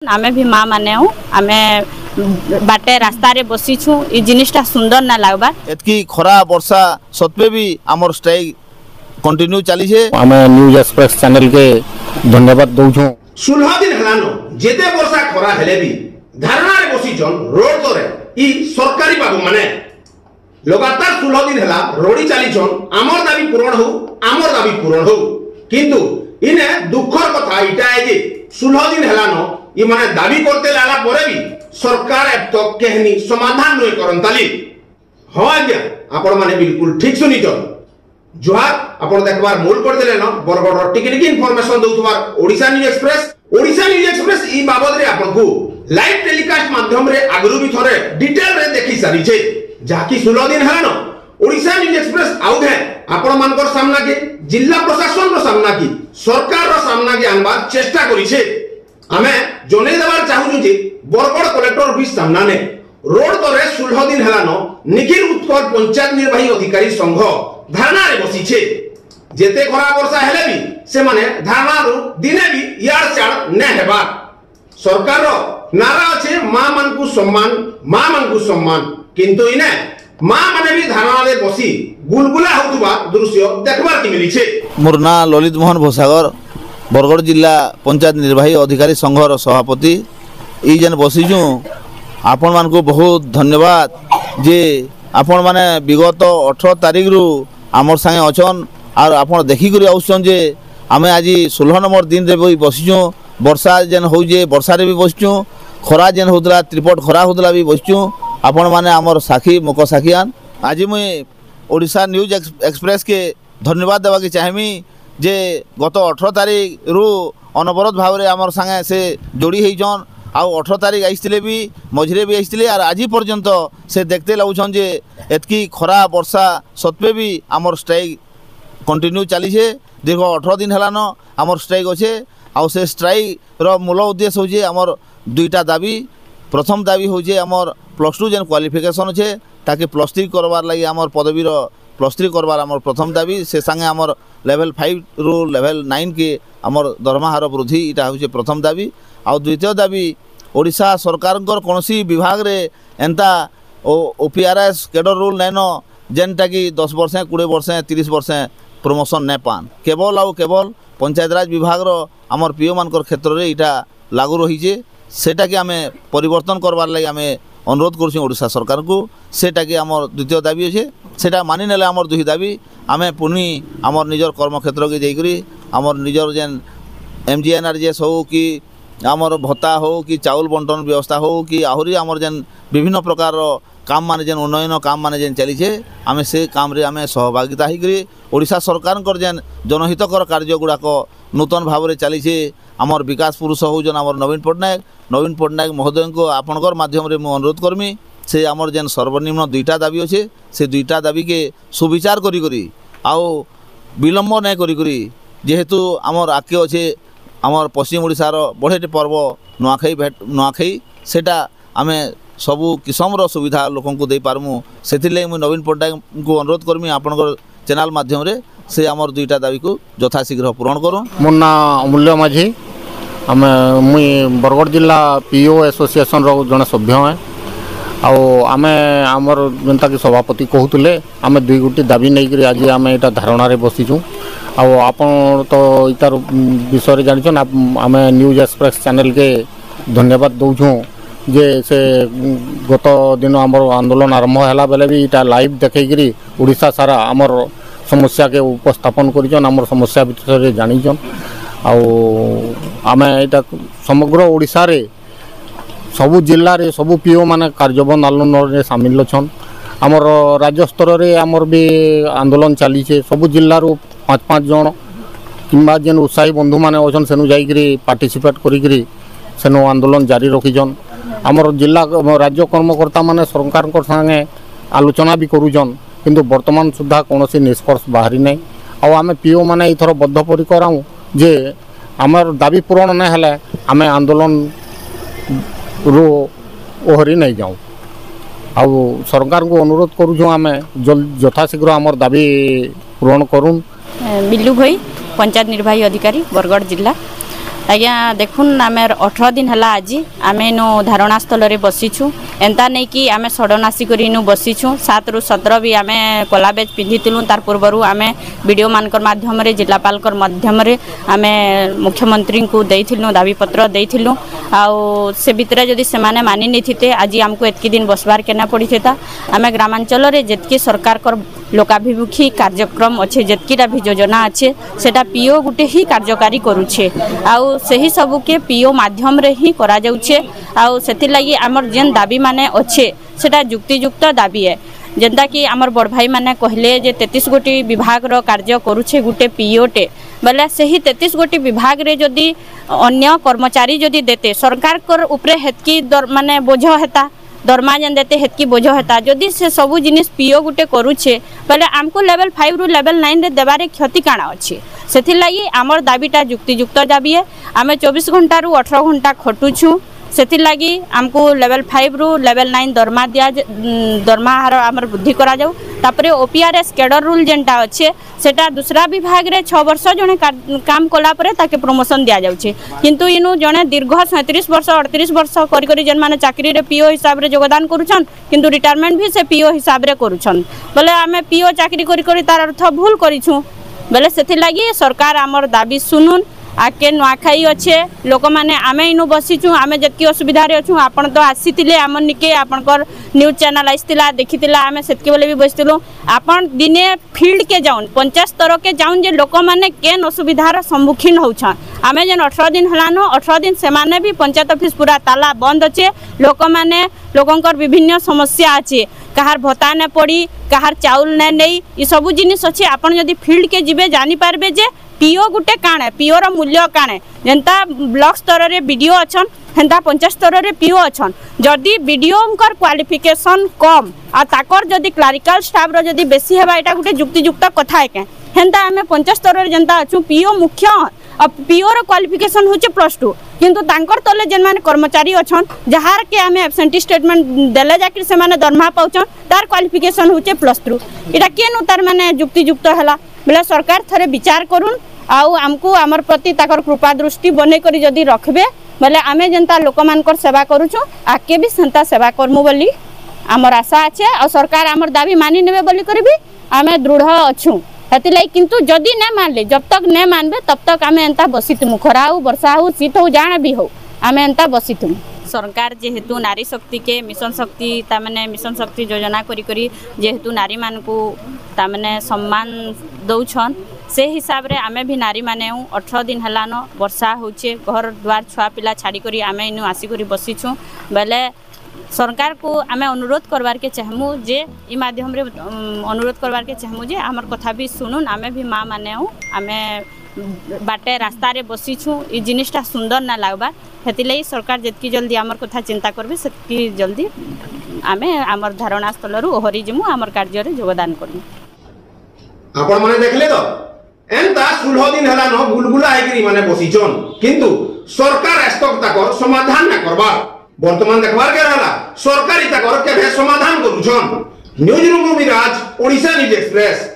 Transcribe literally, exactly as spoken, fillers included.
आमे भी माँ माने हूँ आमे बाटे रास्ता रे बसी छु ई जिनिसटा सुंदर ना लागबा एतकी खरा वर्षा सत्वे भी आमर स्ट्राइक कंटिन्यू चली छे। आमे न्यूज एक्सप्रेस चैनल के धन्यवाद दउ छु। सोलह दिन हलानो जेते वर्षा खरा हेले भी धारणा रे बसी जन रोड तरे ई सरकारी बाबू माने लगातार सोलह दिन हला रोडी चली छन आमर दाबी पूरण हो आमर दाबी पूरण हो किंतु इने दुखर कथा इटा है जे सोलह दिन हलानो ये माने दाबी करते लाला परे भी सरकार अब तक कहनी समाधान नहीं करंताली। हाँ आज्ञा आपण माने बिल्कुल ठीक सुनी जो जुहार आपण देखबार मूल कर देले न बरगड़ टिकी टिकी इंफॉर्मेशन दउतबार Odisha News Express Odisha News Express ई बाबद रे आपण को लाइव टेलीकास्ट माध्यम रे आगरु भी थरे डिटेल रे देखि सारी छे जाकी सोलह दिन हला न ओडिशा न्यूज एक्सप्रेस आउ है आपण मानकर सामना के जिला प्रशासन रो सामना की सरकार रो सामना के आनबा चेष्टा करी छे। आमे जने देवार चाहू जे बरगड़ कलेक्टर ऑफिस सामना ने रोड तरे सोलह दिन हला न निखिल उत्कल पंचायत निर्वाही अधिकारी संघ धारणा रे बसी छे जेते खरा वर्षा हेले भी से माने धारणा रो दिने भी यार चार ने हेबा सरकार रो नारा अछि मां मान को सम्मान मां मान को सम्मान किंतु इने मां माने भी धारणा रे बसी गुलगुला होतबा दृश्य देखबार की मिली छे। मुरना ललित मोहन भोसागर बरगड़ जिला पंचायत निर्वाही अधिकारी संघर सभापति ई जेन बसीजु आपण मान को बहुत धन्यवाद जे आपण माने विगत अठारह तारीख रु आमर संगे अछन और आपण देखि करी आउछन जे आमे आज सोलह नंबर दिन रे भी बसीजु वर्षा जेन हो जे वर्षा रे भी बसचु खरा जेन होतला त्रिपट खरा होतला भी बसचु आपण माने आमर साखी मुक साखियान आज मुई ओडिशा न्यूज एक्सप्रेस के धन्यवाद देवा के चाहमी जे गत अठारह तारीख रु अनवरत भाव में आमर संगे से जोड़ी होइछन आउ अठारह तारीख आइसले भी मझिरे भी आइसले और आज पर्यंत से देखते लगुछन जे एतकी खरा वर्षा सत्वे भी आमर स्ट्राइक कंटिन्यू चली छे दीर्घ अठारह दिन हलान आमर स्ट्राइक अच्छे आउ से स्ट्राइक रो मूल उद्देश्य होजे आमर दुईटा दाबी प्रथम दाबी होजे आमर प्लस टू जेन क्वालिफिकेशन अच्छे ताकि प्लस थ्री करवार लगी आमर पदवीर प्लस थ्री करवार आमर प्रथम दाबी से संगे आमर लेवल फाइव रु लेवल नाइन के आमर दरमा हार वृद्धि इटा होचे प्रथम दाबी आउ द्वितीय दाबी ओडिशा सरकार कौन विभाग रे एंता ओपीआरएस कैडर रूल नैन जेनटा कि दस वर्ष कोड़े वर्ष तीस वर्ष प्रमोशन नहीं पान केवल आउ केवल पंचायतराज विभाग रो आमर पीओ मानकर क्षेत्र रे इटा लागू रही सेटा कि आमे परिवर्तन करवार लगी आमे अनुरोध कर ओडिशा सरकार को सेटा कि आमर द्वितीय दाबी अच्छे सेटा मानि नेले आमर दुही दाबी आमे पुनी आमर निजर कर्म क्षेत्र के जाइकरी आमर निजर जेन एमजीएनआरजीएस हो कि आमर भत्ता हो कि चाउल बंटन व्यवस्था हो कि आहुरी आमर जेन विभिन्न प्रकार काम माने जेन उन्नयन काम माने जेन चली छे आमे से काम रे आमे सहभागिता होकर ओडिशा सरकार जेन जनहितकर कार्य गुड़ाक नूतन भाव में चली छे आमर विकास पुरुष हो जन आमर नवीन पट्टनायक नवीन पट्टनायक महोदय को आपणकर माध्यम रे मु अनुरोध करमी से आमर जेन सर्वनिम्न दुईटा दाबी अच्छे से दुईटा दाबी के सुविचार करी करी आउ विलम्ब नहीं करी करी जेहेतु आमर आगे अच्छे आमर पश्चिम ओडिशार बढ़े पर्व नुआखाई भेट नुआखाई सेटा आमे सबू किस्म सुविधा लोक को दे पारमु से मुझे नवीन पट्टनायक को अनुरोध करमी आपणकर चैनल माध्यम रे से आमर दुईटा दाबी को यथाशीघ्र पूरण करूँ। मोर ना अमूल्य माझी आम मुई बरगड़ जिला पीओ एसोसिएशन रो जड़े सभ्य है आम आमर जनता कि सभापति कहते आम दुई गोटी दाबी नहीं आज आम यहाँ धारणा बसीचु आपन तो इतार विषय जान आम न्यूज एक्सप्रेस चैनल के धन्यवाद दौछूँ जे से गत दिन आमर आंदोलन आरंभ है बेले भी इटा लाइव देखी ओडिशा सारा आमर समस्या के उपस्थापन करिछन आमर समस्या विषय जानिछन आम यहाँ समग्र ओडिशा रे सबु जिल्ला रे सबु पीओ माने कार्यबंद आंदोलन रे सामिल अछन आमर राज्य स्तर रे आमर भी आंदोलन चली छे सबु जिल्ला रो पाँच पाँच जन किंबा जेन उत्साही बंधु माने अछन सेनु जाइकरी पार्टिसिपेट करिकरी सेनु आंदोलन जारी रखिछन आमर जिला राज्य कर्मकर्ता माने सरकार को संगे आलोचना भी करूछन किंतु वर्तमान सुधा कौन निष्कर्ष बाहरी नहीं आउ आम पीओ माने इथर बद्धपरिकर आऊँ जे आमर दाबी पूरण नहीं हेले आम आंदोलन रो ओहरी नहीं जाऊँ आउ सरकार को अनुरोध करूँ आम यथाशीघ्र आमर दाबी पूरण करूँ। बिल्लू भाई पंचायत निर्वाही अधिकारी बरगड़ जिला आज्ञा देखुन आम अठर दिन है आज आम इनु धारणा स्थल में बसीचु एंता नहीं कि आम सडन आसिक इनु बसीचु सात रु सतर भी आम कला बेज पिंधिलु तार पूर्वर आम वीडियो मानकर माध्यम जिलापाल माध्यम आम मुख्यमंत्री को देइथिलु दाबी पत्र देइथिलु आउ से भितर जदि से माने मानि नहीं आज आमको एतकी दिन बसबार केना पड़ी था आम ग्रामांचल रे जेतकी सरकार कर लोकाभिमुखी कार्यक्रम अच्छे जेतकीटा भी योजना अच्छे सेटा पीओ गुटे ही कार्यकारी करुछे आउ सही सबू के पीओ माध्यम रे ही करा जाउछे आउ सेति लागि हमर जेन दाबी माने अच्छे सेटा युक्तियुक्त दाबी है जेंता कि आमर बड़ भाई माने कहले जे तैंतीस गोटी विभाग रो कार्य करुछे गुटे पीओटे बोले सही तैंतीस गोटी विभाग रे जदि अन्य कर्मचारी जदि देते सरकार कर उपरे हेतकी माने बोझ हेता दरमा जेन देते हेतकी बोझ हेता जदि से सबू जिनिस पीओ गुटे करुछे बोले आमको लेवल फाइव रु लेवल नाइन रे देबारे क्षति काଣା अछि सेथि लागि आमर दाबीटा युक्तियुक्त दाबी है आमे चौबीस घंटा रु अठारह घंटा खटुछु सेथि लागि आमको लेवल फाइव रु लेवल नाइन दरमा दिया दरमा हार आमर वृद्धि करा जाऊ तापरे ओपीआरएस कैडर रूल जेनटा अच्छे सेटा दूसरा विभाग रे छह वर्ष जने काम कला परे ताके प्रमोशन दिया जाउछे किंतु इनु जने दीर्घ सैंतीस वर्ष अड़तीस वर्ष करी करी जेन माने चाकरी रे पीओ हिसाब रे योगदान करूछन किंतु रिटायरमेंट भी से पीओ हिसाब रे करूछन बोले आमे पीओ चाकरी करी करी तार अर्थ भूल करिछु बोले सेथि लागि सरकार आमर दाबी सुनुन आके नुआखाई अच्छे लोक मैंने आम इनु बसीचु आम जी असुविधा अच्छु आपन तो आसी आम निके आपनकर न्यूज चैनल आईला देखी आम से बेले भी बसलु आपन दिने फील्ड के जाऊन पंचायत स्तर के जाऊन जे लोक मैंने केन असुविधार सम्मुखीन होछन आम जेन अठारह दिन हलान अठारह दिन से माने भी पंचायत ऑफिस पूरा ताला बंद अच्छे लोक मैंने लोकंकर विभिन्न समस्या अच्छे कहार भत्ता ने पड़ी कहार चाउल ने नहीं ये सब जिनिस अच्छे आपन जदि फील्ड के जिबे जानी पारबे जे पीओ गुटे काणे पीओ रो मूल्य काणे जेंता ब्लॉक स्तर रे बीडीओ अछन हेंता पंचायत स्तर रे पीओ अछन जदि बीडीओ कर क्वालिफिकेशन कम आ ताकर जदि क्लरिकल स्टाफ रो जदि बेसी हेबा एटा गुटे युक्तियुक्त कथा है के हेंता आमे पंचायत स्तर रे जेंता अछु पीओ मुख्य आ पीओ रो क्वालिफिकेशन होचे प्लस टू किंतु तांकर तले जेन माने कर्मचारी अछन जहार के आमे एब्सेंटी स्टेटमेंट देले जाकि से माने दरमा पाउछन तार क्वालिफिकेशन होचे प्लस टू एटा केनु तार माने युक्तियुक्त हला बोले सरकार थरे विचार करूँ आउ आमको आमर प्रति ताकर कृपा दृष्टि बने करी जदि रखबे बोले आमे जेंता लोक मानकर सेवा करूछु आके भी सेंता सेवा करमु बोली आमर आशा अच्छे और सरकार आमर दाबी मानि नेबे बोली करबी आमे दृढ़ अच्छु हेतिलाई किंतु जदि ने मानले जब तक ने मानबे तब तक आमे एंता बसितमु खरा हो वर्षा हो शीत हो जाने भी हो आमे एंता बसितमु सरकार जेहेतु नारी शक्ति के मिशन शक्ति तामने मिशन शक्ति योजना करी करी जेहेतु नारी मान को तामने सम्मान दौछन से हिसाब रे आमे भी नारी माने अठारह दिन हलान वर्षा होचे घर द्वार छुआ पिला छाड़ी करी आमे इनु आसी करी बसीछु बेले सरकार को आमे अनुरोध करवार के चाहमु जे ई माध्यम रे अनुरोध करवार के चाहमु जे हमर कथा भी सुनुन आमे भी माँ माने आमे बाटे रास्ता रे बसीछु ई जिनिसटा सुंदर ना लागबा हेतिलाई सरकार जेतकी जल्दी आमर कथा चिंता करबे सेतकी जल्दी आमे आमर धारणा स्थल रु ओहरी जिमु आमर कार्य रे योगदान करमु आपण माने देखले तो एंता सोलह दिन हला न बुलबुला आइकरी माने बसीचन किंतु सरकार एस्तक ताकर समाधान ना करबा वर्तमान देखबार के रहला सरकारी ताकर केबे समाधान करूछन newsroom Viraj Odisha News express.